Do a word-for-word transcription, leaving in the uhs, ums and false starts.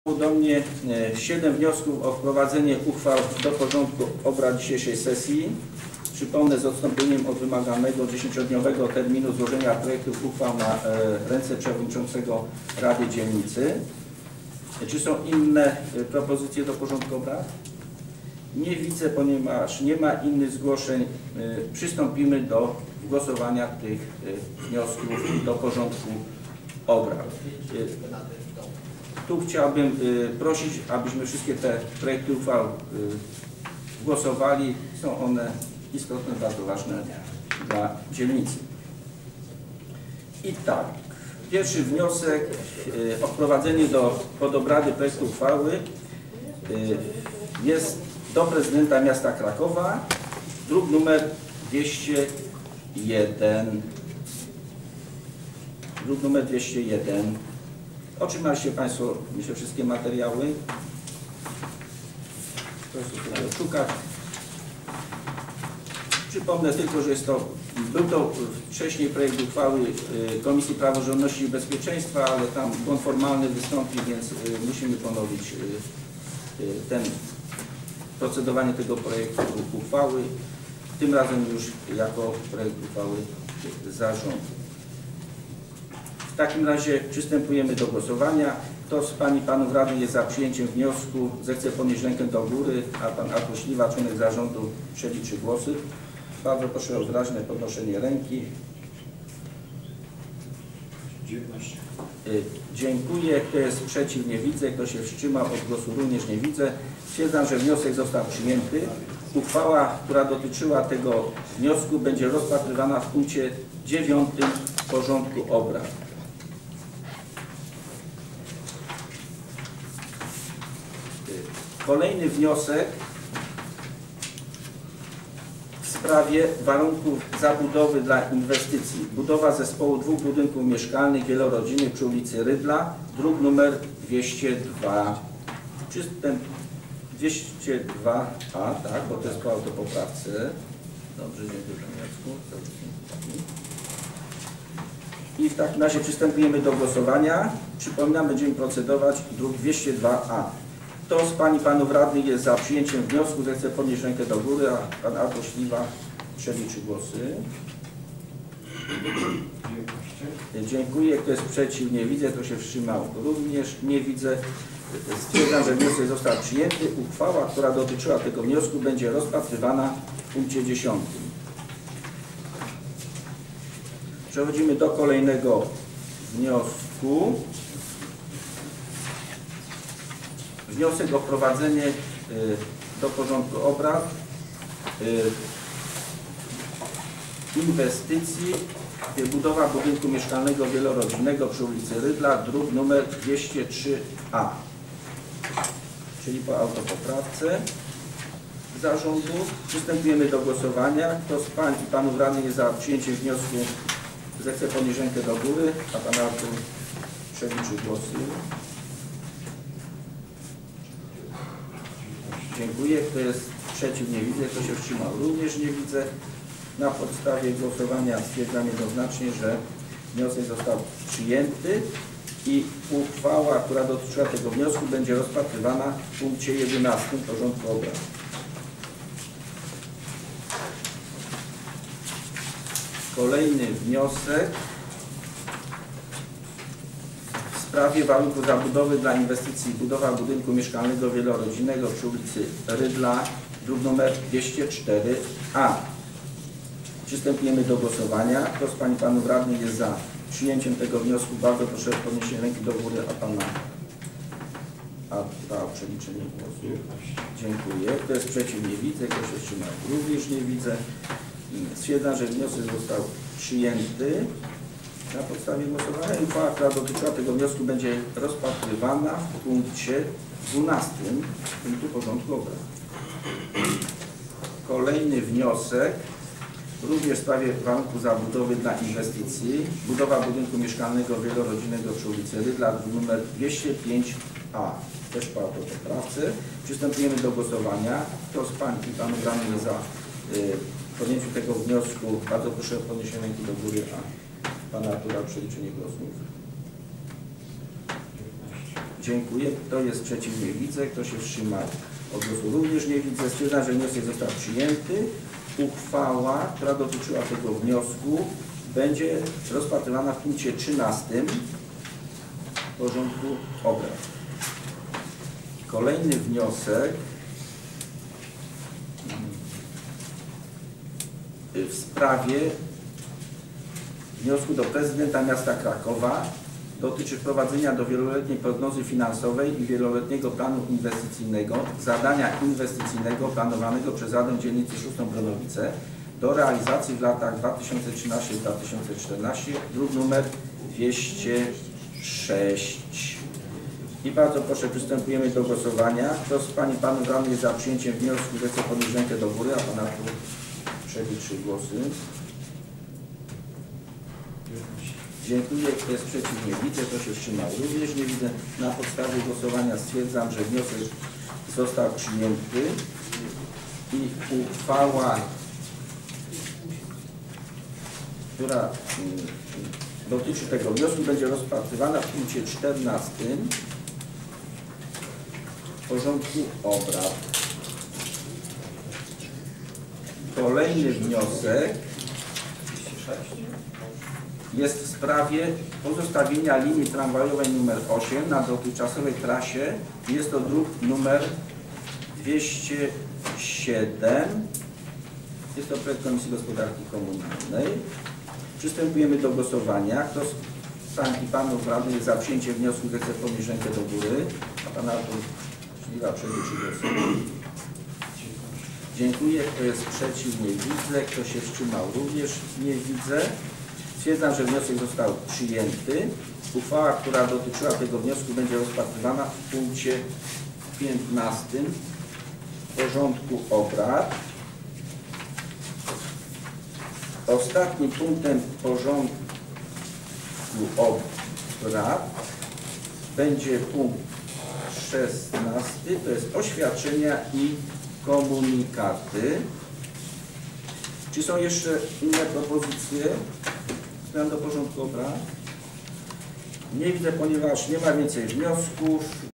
Do mnie siedem wniosków o wprowadzenie uchwał do porządku obrad dzisiejszej sesji. Przypomnę, z odstąpieniem od wymaganego dziesięciodniowego terminu złożenia projektów uchwał na ręce przewodniczącego Rady Dzielnicy. Czy są inne propozycje do porządku obrad? Nie widzę, ponieważ nie ma innych zgłoszeń. Przystąpimy do głosowania tych wniosków do porządku obrad. Tu chciałbym y, prosić, abyśmy wszystkie te projekty uchwał y, głosowali. Są one istotne, bardzo ważne dla dzielnicy. I tak, pierwszy wniosek y, o wprowadzenie do pod obrady projektu uchwały y, jest do prezydenta miasta Krakowa, druk numer dwieście jeden. Druk numer dwieście jeden. Otrzymaliście Państwo, myślę, wszystkie materiały. Proszę sobie szukać. Przypomnę tylko, że jest to, był to wcześniej projekt uchwały Komisji Praworządności i Bezpieczeństwa, ale tam błąd formalny wystąpił, więc musimy ponowić ten, procedowanie tego projektu uchwały. Tym razem już jako projekt uchwały zarządu. W takim razie przystępujemy do głosowania. Kto z Pań i Panów Radnych jest za przyjęciem wniosku, zechce podnieść rękę do góry, a Pan Artur Śliwa, członek zarządu, przeliczy głosy. Bardzo proszę o wyraźne podnoszenie ręki. dziewiętnaście. Dziękuję. Kto jest przeciw? Nie widzę. Kto się wstrzymał od głosu? Również nie widzę. Stwierdzam, że wniosek został przyjęty. Uchwała, która dotyczyła tego wniosku, będzie rozpatrywana w punkcie dziewiątym porządku obrad. Kolejny wniosek w sprawie warunków zabudowy dla inwestycji. Budowa zespołu dwóch budynków mieszkalnych wielorodzinnych przy ulicy Rydla, druk numer dwieście dwa. Przystęp dwieście dwa A, tak, bo to jest po autopoprawce. Dobrze, dziękuję Panie Jacku. I w takim razie przystępujemy do głosowania. Przypominam, będziemy procedować druk dwieście dwa A. Kto z Pań i Panów Radnych jest za przyjęciem wniosku, zechce podnieść rękę do góry, a Pan Artur Śliwa przeliczy głosy. Dziękuję. Kto jest przeciw? Nie widzę. Kto się wstrzymał? Również nie widzę. Stwierdzam, że wniosek został przyjęty. Uchwała, która dotyczyła tego wniosku, będzie rozpatrywana w punkcie dziesiątym. Przechodzimy do kolejnego wniosku. Wniosek o wprowadzenie y, do porządku obrad y, inwestycji y, budowa budynku mieszkalnego wielorodzinnego przy ulicy Rydla, druk numer dwieście trzy A, czyli po autopoprawce zarządu. Przystępujemy do głosowania. Kto z Pań i Panów Radnych jest za przyjęciem wniosku, zechce podnieść rękę do góry, a Pan Artur przeliczy głosy. Dziękuję. Kto jest przeciw? Nie widzę. Kto się wstrzymał? Również nie widzę. Na podstawie głosowania stwierdzam jednoznacznie, że wniosek został przyjęty i uchwała, która dotyczyła tego wniosku, będzie rozpatrywana w punkcie jedenastym porządku obrad. Kolejny wniosek w sprawie warunków zabudowy dla inwestycji budowa budynku mieszkalnego wielorodzinnego przy ulicy Rydla, druk numer dwieście cztery A. Przystępujemy do głosowania. Kto z Pań i Panów Radnych jest za przyjęciem tego wniosku? Bardzo proszę o podniesienie ręki do góry, a Pana Artura o przeliczenie głosu. Dziękuję. Kto jest przeciw? Nie widzę. Kto się wstrzymał? Również nie widzę. Stwierdzam, że wniosek został przyjęty. Na podstawie głosowania uchwała, która dotyczyła tego wniosku, będzie rozpatrywana w punkcie dwunastym punktu porządku obrad. Kolejny wniosek, również w sprawie warunków zabudowy dla inwestycji. Budowa budynku mieszkalnego wielorodzinnego przy ulicy Rydla, numer dwieście pięć A. Też po autopoprawce. Przystępujemy do głosowania. Kto z Pań i Panów Radnych jest za y, podjęciu tego wniosku? Bardzo proszę o podniesienie ręki do góry, a Pana Artura przeliczenie głosów. Dziękuję. Kto jest przeciw? Nie widzę. Kto się wstrzymał od głosu? Również nie widzę. Stwierdzam, że wniosek został przyjęty. Uchwała, która dotyczyła tego wniosku, będzie rozpatrywana w punkcie trzynastym porządku obrad. Kolejny wniosek w sprawie wniosku do prezydenta miasta Krakowa dotyczy wprowadzenia do wieloletniej prognozy finansowej i wieloletniego planu inwestycyjnego zadania inwestycyjnego planowanego przez Radę Dzielnicy szóstą Bronowice do realizacji w latach dwa tysiące trzynastym do dwa tysiące czternastego, druk numer dwieście sześć. I bardzo proszę, przystępujemy do głosowania. Kto z Pań i Panów radnych jest za przyjęciem wniosku, zechce podnieść rękę do góry, a Pana tu przeliczy głosy. Dziękuję. Kto jest przeciw? Nie widzę. Kto się wstrzymał? Również nie widzę. Na podstawie głosowania stwierdzam, że wniosek został przyjęty i uchwała, która dotyczy tego wniosku, będzie rozpatrywana w punkcie czternastym porządku obrad. Kolejny wniosek jest w sprawie pozostawienia linii tramwajowej numer osiem na dotychczasowej trasie. Jest to druk numer dwieście siedem. Jest to projekt Komisji Gospodarki Komunalnej. Przystępujemy do głosowania. Kto z Pań i Panów radnych jest za przyjęciem wniosku, zechce podnieść rękę do góry, a Pan Artur Śliwa przeliczy głosy. Dziękuję. Kto jest przeciw? Nie widzę. Kto się wstrzymał? Również nie widzę. Stwierdzam, że wniosek został przyjęty. Uchwała, która dotyczyła tego wniosku, będzie rozpatrywana w punkcie piętnastym porządku obrad. Ostatnim punktem porządku obrad będzie punkt szesnasty, to jest oświadczenia i komunikaty. Czy są jeszcze inne propozycje zmian do porządku obrad? Nie widzę, ponieważ nie ma więcej wniosków.